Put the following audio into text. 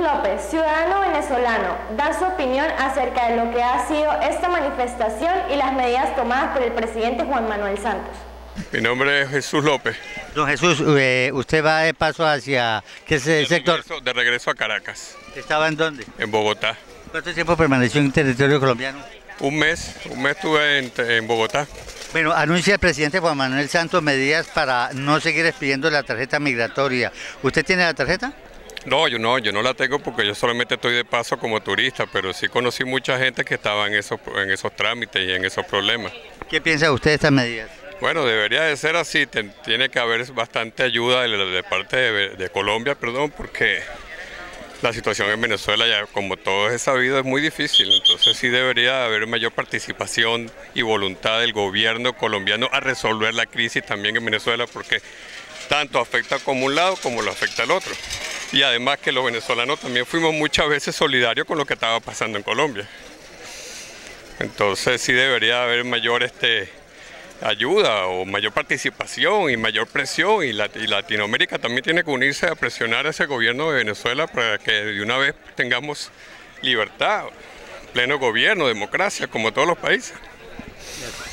López, ciudadano venezolano, da su opinión acerca de lo que ha sido esta manifestación y las medidas tomadas por el presidente Juan Manuel Santos. Mi nombre es Jesús López. Don Jesús, ¿usted va de paso hacia qué sector? De regreso a Caracas. ¿Estaba en dónde? En Bogotá. ¿Cuánto tiempo permaneció en territorio colombiano? Un mes estuve en Bogotá. Bueno, anuncia el presidente Juan Manuel Santos medidas para no seguir expidiendo la tarjeta migratoria. ¿Usted tiene la tarjeta? No, yo no la tengo porque yo solamente estoy de paso como turista, pero sí conocí mucha gente que estaba en esos trámites y en esos problemas. ¿Qué piensa usted de estas medidas? Bueno, debería de ser así, tiene que haber bastante ayuda de parte de Colombia, porque la situación en Venezuela, ya como todos es sabido, es muy difícil. Entonces sí debería haber mayor participación y voluntad del gobierno colombiano a resolver la crisis también en Venezuela, porque tanto afecta como un lado como lo afecta al otro. Y además que los venezolanos también fuimos muchas veces solidarios con lo que estaba pasando en Colombia. Entonces sí debería haber mayor ayuda o mayor participación y mayor presión, y Latinoamérica también tiene que unirse a presionar a ese gobierno de Venezuela para que de una vez tengamos libertad, pleno gobierno, democracia, como todos los países.